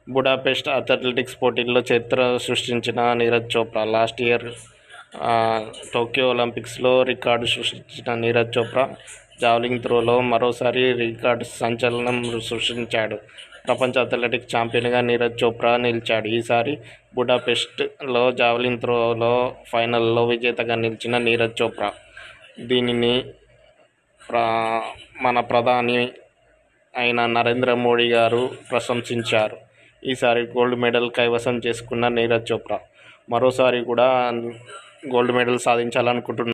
Budapest athletics పోటీల్లో చరిత్ర సృష్టించిన Neeraj Chopra. Last year Tokyo ఒలింపిక్స్లో రికార్డు సృష్టించిన నీరజ్ చోప్రా జావెలిన్ త్రోలో మరోసారి రికార్డు సంచలనం సృష్టించాడు. ప్రపంచ అథ్లెటిక్స్ ఛాంపియన్గా నీరజ్ చోప్రా నిలిచాడు. ఈసారి బుడాపెస్ట్లో జావెలిన్ త్రోలో ఫైనల్లో విజేతగా నిలిచిన నీరజ్ చోప్రా దీనిని మన ప్రధాని అయిన నరేంద్ర మోడీ గారు ప్రశంసించారు. ఈసారి గోల్డ్ మెడల్ కైవసం చేసుకున్న నీరజ్ చోప్రా మరోసారి కూడా గోల్డ్ మెడల్ సాధించాలనుకుంటున్నారు.